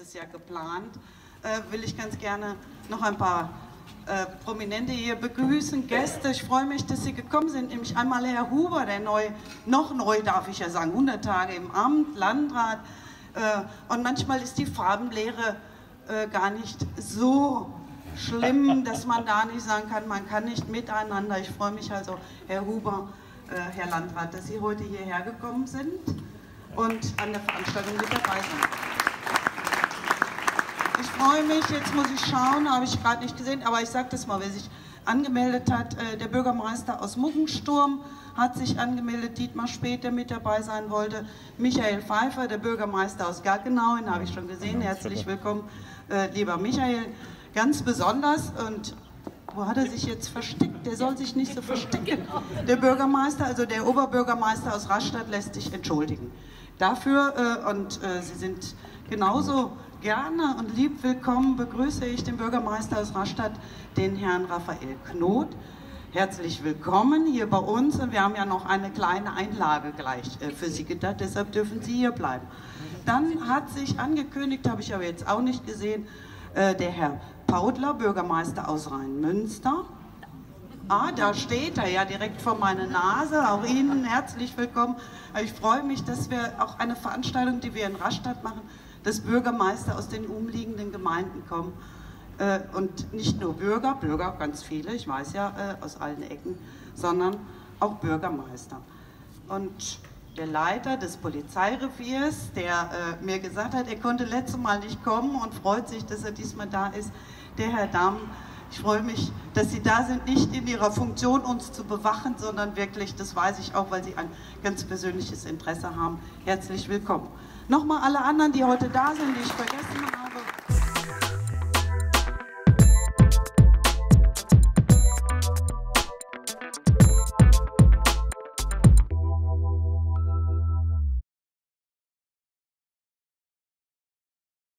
nächstes Jahr geplant, will ich ganz gerne noch ein paar Prominente hier begrüßen, Gäste. Ich freue mich, dass Sie gekommen sind, nämlich einmal Herr Huber, der noch neu darf ich ja sagen, 100 Tage im Amt, Landrat. Und manchmal ist die Farbenlehre gar nicht so schlimm, dass man da nicht sagen kann, man kann nicht miteinander. Ich freue mich also, Herr Huber, Herr Landrat, dass Sie heute hierher gekommen sind und an der Veranstaltung mit dabei sind. Ich freue mich, jetzt muss ich schauen, habe ich gerade nicht gesehen, aber ich sage das mal, wer sich angemeldet hat. Der Bürgermeister aus Muggensturm hat sich angemeldet, Dietmar Späth, der mit dabei sein wollte. Michael Pfeiffer, der Bürgermeister aus Gaggenau, den habe ich schon gesehen. Herzlich willkommen, lieber Michael. Ganz besonders, und wo hat er sich jetzt versteckt? Der soll sich nicht so verstecken. Der Bürgermeister, also der Oberbürgermeister aus Rastatt, lässt sich entschuldigen dafür. Sie sind genauso gerne und lieb willkommen, begrüße ich den Bürgermeister aus Rastatt, den Herrn Raphael Knot. Herzlich willkommen hier bei uns, und wir haben ja noch eine kleine Einlage gleich für Sie gedacht, deshalb dürfen Sie hier bleiben. Dann hat sich angekündigt, habe ich aber jetzt auch nicht gesehen, der Herr Paudler, Bürgermeister aus Rheinmünster. Ah, da steht er ja direkt vor meiner Nase. Auch Ihnen herzlich willkommen. Ich freue mich, dass wir auch eine Veranstaltung, die wir in Rastatt machen, dass Bürgermeister aus den umliegenden Gemeinden kommen. Und nicht nur Bürger, ganz viele, ich weiß ja, aus allen Ecken, sondern auch Bürgermeister. Und der Leiter des Polizeireviers, der mir gesagt hat, er konnte letztes Mal nicht kommen und freut sich, dass er diesmal da ist, der Herr Damm. Ich freue mich, dass Sie da sind, nicht in Ihrer Funktion, uns zu bewachen, sondern wirklich, das weiß ich auch, weil Sie ein ganz persönliches Interesse haben. Herzlich willkommen. Nochmal alle anderen, die heute da sind, die ich vergessen habe.